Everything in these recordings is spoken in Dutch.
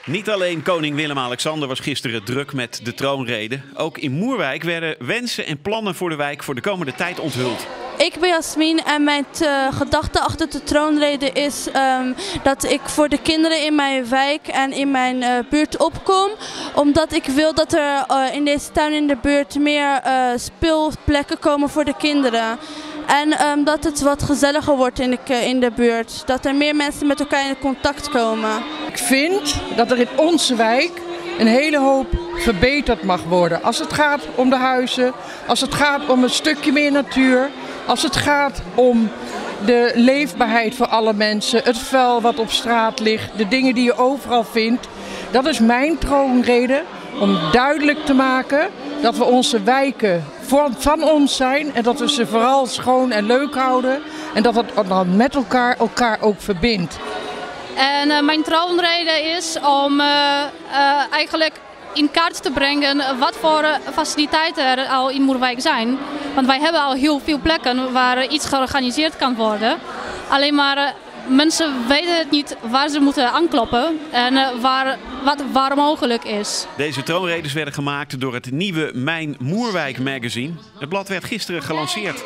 Niet alleen koning Willem-Alexander was gisteren druk met de troonrede. Ook in Moerwijk werden wensen en plannen voor de wijk voor de komende tijd onthuld. Ik ben Jasmin en mijn gedachte achter de troonrede is dat ik voor de kinderen in mijn wijk en in mijn buurt opkom. Omdat ik wil dat er in deze tuin in de buurt meer speelplekken komen voor de kinderen. En dat het wat gezelliger wordt in de buurt. Dat er meer mensen met elkaar in contact komen. Ik vind dat er in onze wijk een hele hoop verbeterd mag worden. Als het gaat om de huizen, als het gaat om een stukje meer natuur, als het gaat om de leefbaarheid voor alle mensen, het vuil wat op straat ligt, de dingen die je overal vindt. Dat is mijn troonrede om duidelijk te maken dat we onze wijken van ons zijn en dat we ze vooral schoon en leuk houden en dat het dan met elkaar ook verbindt. En mijn troonrede is om eigenlijk in kaart te brengen wat voor faciliteiten er al in Moerwijk zijn. Want wij hebben al heel veel plekken waar iets georganiseerd kan worden. Alleen maar mensen weten het niet waar ze moeten aankloppen en waar mogelijk is. Deze troonredes werden gemaakt door het nieuwe Mijn Moerwijk magazine. Het blad werd gisteren gelanceerd.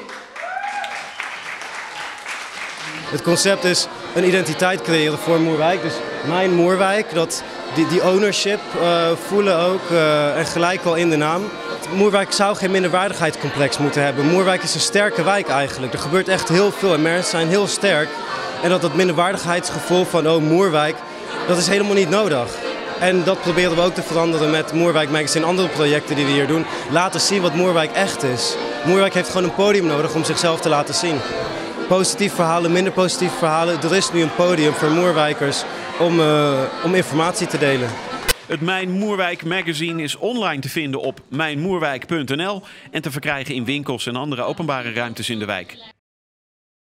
Het concept is een identiteit creëren voor Moerwijk. Dus Mijn Moerwijk, die ownership voelen ook en gelijk al in de naam. Moerwijk zou geen minderwaardigheidscomplex moeten hebben. Moerwijk is een sterke wijk eigenlijk. Er gebeurt echt heel veel en mensen zijn heel sterk. En dat minderwaardigheidsgevoel van Moerwijk, dat is helemaal niet nodig. En dat proberen we ook te veranderen met Moerwijk Magazine en andere projecten die we hier doen. Laten zien wat Moerwijk echt is. Moerwijk heeft gewoon een podium nodig om zichzelf te laten zien. Positieve verhalen, minder positieve verhalen. Er is nu een podium voor Moerwijkers om informatie te delen. Het Mijn Moerwijk magazine is online te vinden op mijnmoerwijk.nl en te verkrijgen in winkels en andere openbare ruimtes in de wijk.